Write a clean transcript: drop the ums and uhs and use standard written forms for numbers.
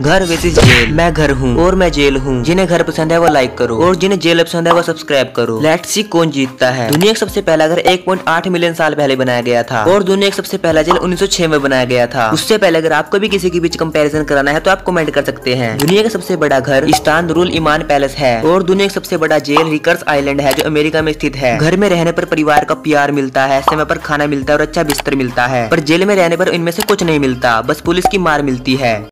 घर versus jail. मैं घर हूँ और मैं जेल हूँ। जिन्हें घर पसंद है वो लाइक करो और जिन्हें जेल पसंद है वो सब्सक्राइब करो। लेट्स सी कौन जीतता है। दुनिया का सबसे पहला घर 1.8 मिलियन साल पहले बनाया गया था और दुनिया का सबसे पहला जेल 1906 में बनाया गया था। उससे पहले अगर आपको भी किसी के बीच कंपैरिजन कराना है तो आप कमेंट कर सकते हैं। दुनिया का सबसे बड़ा घर इस्तानबुल ईमान पैलेस है और दुनिया का सबसे बड़ा जेल रिकर्स आइलैंड है जो अमेरिका में स्थित है। घर में रहने पर परिवार का प्यार मिलता है, समय पर खाना मिलता है और अच्छा बिस्तर मिलता है, पर जेल में रहने पर इनमें से कुछ नहीं मिलता, बस पुलिस की मार मिलती है।